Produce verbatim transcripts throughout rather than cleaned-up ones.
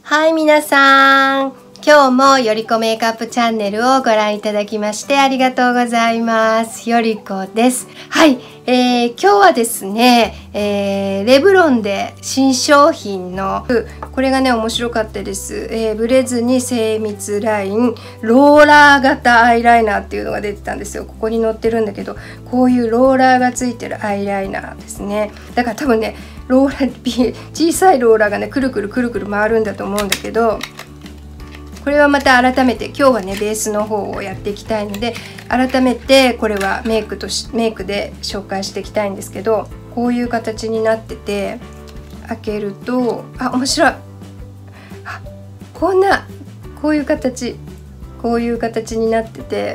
はい、皆さん、今日もよりこメイクアップチャンネルをご覧いただきましてありがとうございます。よりこです。はい、えー、今日はですね、えー、レブロンで新商品のこれがね面白かったです、えー、ブレずに精密ラインローラー型アイライナーっていうのが出てたんですよ。ここに載ってるんだけど、こういうローラーがついてるアイライナーですね。だから多分ねローラー小さいローラーがねくるくるくるくる回るんだと思うんだけど、これはまた改めて今日はねベースの方をやっていきたいので、改めてこれはメイクとしメイクで紹介していきたいんですけど、こういう形になってて、開けるとあ面白い、あこんなこういう形こういう形になってて、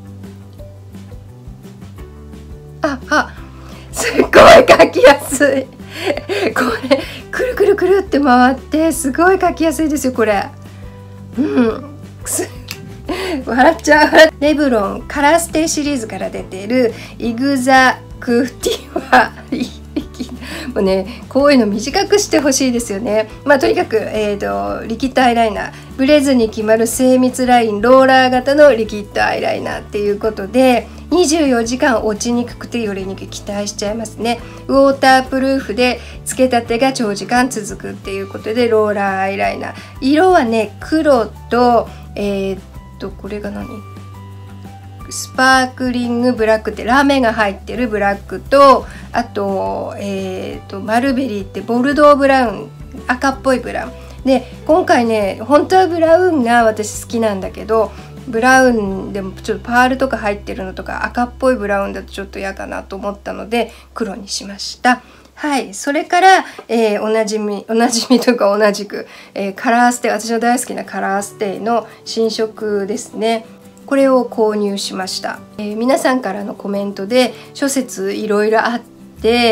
ああすっごい描きやすいこれくるくるくるって回ってすごい描きやすいですよこれ。うん笑っちゃう。レブロンカラーステイシリーズから出ているイグザクティはもうねこういうの短くしてほしいですよね。まあとにかく、えーと、リキッドアイライナーブレずに決まる精密ラインローラー型のリキッドアイライナーっていうことで、にじゅうよじかん落ちにくくてよりにくい、期待しちゃいますね。ウォータープルーフでつけたてが長時間続くっていうことでローラーアイライナー、色はね黒とえー、っとこれが何スパークリングブラックってラーメンが入ってるブラックと、あと,、えー、とマルベリーってボルドーブラウン、赤っぽいブラウンで、今回ね本当はブラウンが私好きなんだけど、ブラウンでもちょっとパールとか入ってるのとか赤っぽいブラウンだとちょっと嫌かなと思ったので黒にしました。はい、それから、えー、おなじみおなじみというか同じく、えー、カラーステイ、私の大好きなカラーステイの新色ですね。これを購入しました、えー、皆さんからのコメントで諸説いろいろあって、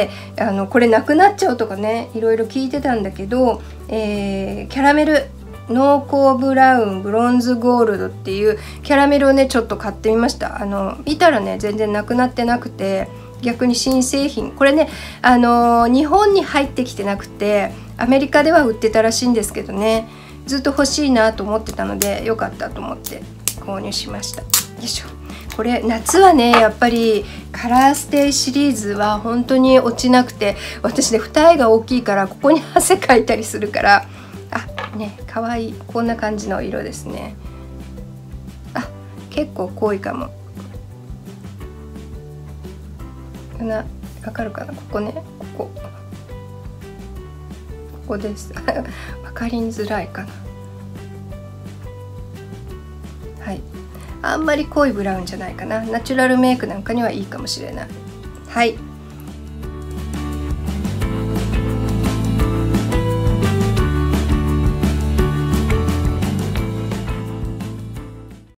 あのこれなくなっちゃうとかねいろいろ聞いてたんだけど、えー、キャラメル濃厚ブラウンブロンズゴールドっていうキャラメルをねちょっと買ってみました。あの見たらね全然なくなってなくて、逆に新製品これね、あのー、日本に入ってきてなくてアメリカでは売ってたらしいんですけどね、ずっと欲しいなと思ってたのでよかったと思って購入しました。よいしょ。これ夏はねやっぱりカラーステイシリーズは本当に落ちなくて、私ね二重が大きいからここに汗かいたりするから、あねかわいい、こんな感じの色ですね。あ結構濃いかも。なわかるかな、ここねここここですわかりづらいかな。はい、あんまり濃いブラウンじゃないかな。ナチュラルメイクなんかにはいいかもしれない。はい、